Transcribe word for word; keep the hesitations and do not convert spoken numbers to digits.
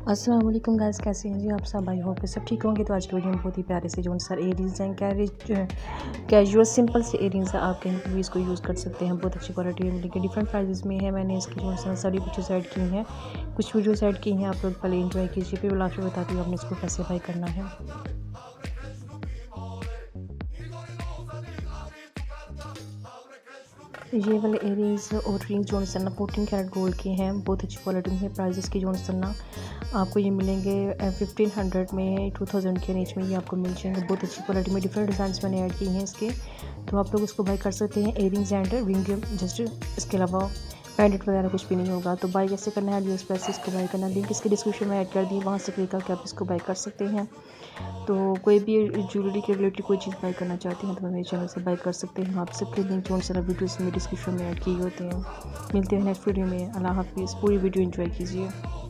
अस्सलाम वालेकुम गाइस, कैसे हैं जी आप सब। आई होप कि सब ठीक होंगे। तो आज की वीडियो में बहुत ही प्यारे से जो सर एयरिंग्स हैं, कैजुअल सिंपल से एयरिंग्स हैं, आप कहीं पर भी इसको यूज़ कर सकते हैं। बहुत अच्छी क्वालिटी में मिलेगी, डिफरेंट प्राइजेस में है। मैंने इसकी जो है सारी वीडियोस ऐड की हैं, कुछ वीडियोस ऐड की हैं, आप लोग पहले एंजॉय कीजिए, फिर लास्ट में बताती हूँ आपने इसको कैसे बाई करना है। ये वाले एयरिंग्स और रिंग जो है ना फोर्टीन कैरेट गोल्ड के हैं, बहुत अच्छी क्वालिटी में है। प्राइजेस की जो है ना आपको ये मिलेंगे फिफ्टीन हंड्रेड में, टू थाउजेंड के रेंज में ये आपको मिल जाएंगे। बहुत अच्छी क्वालिटी में डिफरेंट डिज़ाइन मैंने ऐड किए हैं इसके, तो आप लोग इसको बाई कर सकते हैं। एयरिंग्स एंड रिंग जस्ट, इसके अलावा पैंडेंट वगैरह कुछ भी नहीं होगा। तो बाई कैसे करना है, अली एक्सप्रेस से इसको बाई करना, लिंक इसके डिस्क्रिप्शन में ऐड कर दी, वहाँ से क्लिक करके आप इसको बाई कर सकते हैं। तो कोई भी ज्वेलरी के रिलेटेड कोई चीज़ बाई करना चाहते हैं तो मेरे चैनल से बाई कर सकते हैं। आप सबके लिंक जो सारा वीडियोस में डिस्क्रिप्शन में ऐड किए होते हैं। मिलते हैं नेक्स्ट वीडियो में। अल्लाह हाफिज़। पूरी वीडियो एंजॉय कीजिए।